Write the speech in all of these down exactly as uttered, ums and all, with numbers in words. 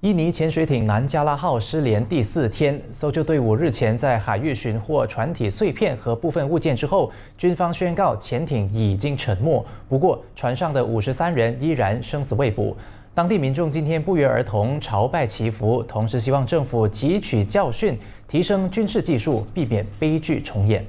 印尼潜水艇南加拉号失联第四天，搜救队伍日前在海域寻获船体碎片和部分物件之后，军方宣告潜艇已经沉没。不过，船上的五十三人依然生死未卜。当地民众今天不约而同朝拜祈福，同时希望政府汲取教训，提升军事技术，避免悲剧重演。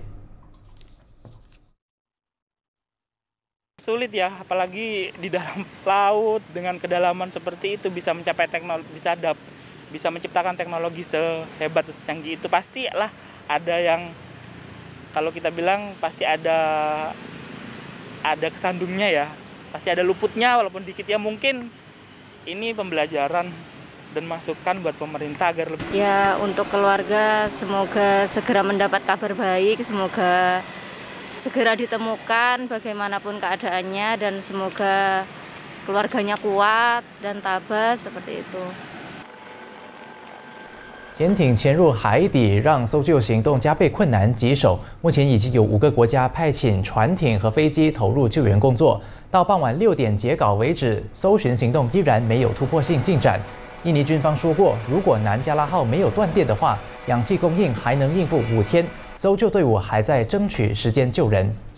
Sulit ya, apalagi di dalam laut dengan kedalaman seperti itu bisa mencapai teknologi, bisa ada, bisa menciptakan teknologi sehebat secanggih itu pastilah ada yang kalau kita bilang pasti ada ada kesandungnya ya, pasti ada luputnya walaupun dikit ya mungkin ini pembelajaran dan masukan buat pemerintah agar lebih. Ya untuk keluarga semoga segera mendapat kabar baik, semoga segera ditemukan bagaimanapun keadaannya dan semoga keluarganya kuat dan tabah seperti itu. 潜艇潜入海底，让搜救行动加倍困难棘手。目前已经有五个国家派遣船艇和飞机投入救援工作。到傍晚六点截稿为止，搜寻行动依然没有突破性进展。印尼军方说过，如果南加拉号没有断电的话，氧气供应还能应付五天。搜救队伍还在争取时间救人。